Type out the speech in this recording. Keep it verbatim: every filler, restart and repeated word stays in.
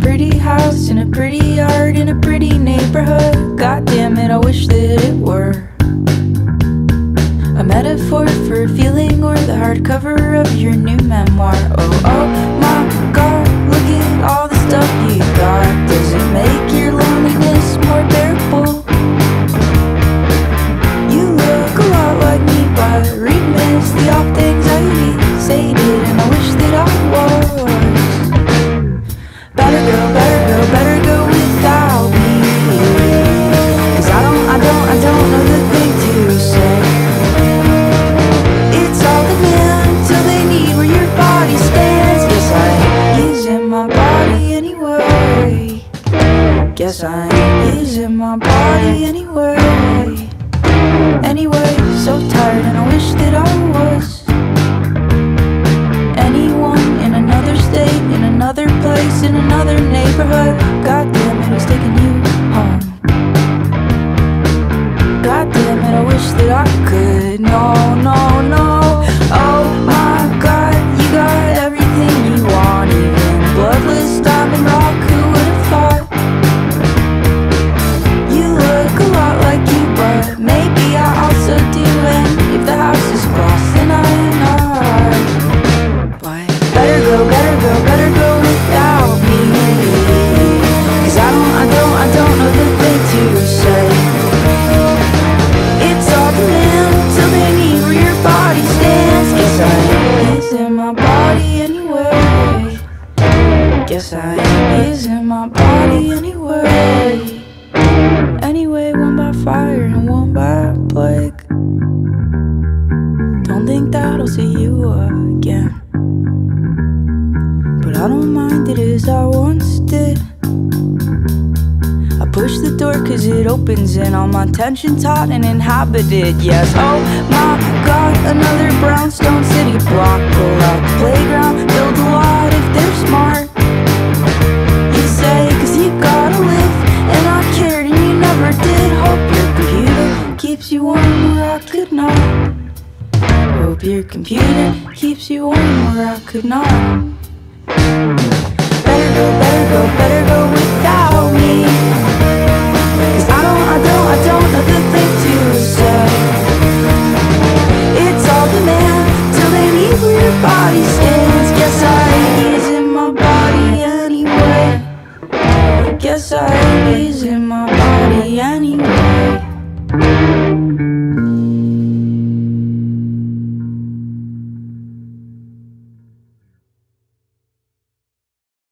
pretty house, in a pretty yard, in a pretty neighborhood. God damn it, I wish that it were a metaphor for a feeling, or the hardcover of your new memoir. Oh, oh my God, look at all the stuff you got. Does it make your loneliness more bearable? You look a lot like me, but remiss the off things I say did, and I wish that I was. Better go, better go, better go without me, 'cause I don't, I don't, I don't know the thing to say. It's all the men till they need where your body stands. Guess I ain't using my body anyway. Guess I ain't using my body anyway. Anyway, so tired and I wish that I was anyone in another state, in another place, in another neighborhood. God damn it, I was taking you home. God damn it, I wish that I could. No, no, no. Oh my God, you got everything you want, even bloodless diamond rock. Who would have thought? You look a lot like you, but maybe I also do. And if the house is glass, then I am not. But better go, better go, better go without me, 'cause I don't, I don't, I don't know the thing to say. It's all the men till they need where your body stands. Guess I ain't using my body anyway. Guess I ain't using my body anyway. Anyway, one by fire and one by plague. Don't think that I'll see you again, but I don't mind it as I once did. I push the door 'cause it opens and all my tension's hot and inhabited. Yes, oh my God, another brownstone city block. Pull out the playground, build a lot if they're smart. You say 'cause you gotta live, and I cared and you never did. Hope your computer keeps you warm where I could not. Hope your computer keeps you warm where I could not. Better go, better go, better go without me, 'cause I don't, I don't, I don't know the thing to say. It's all the man till they need where your body stands. Guess I ain't using my body anyway. Guess I ain't using my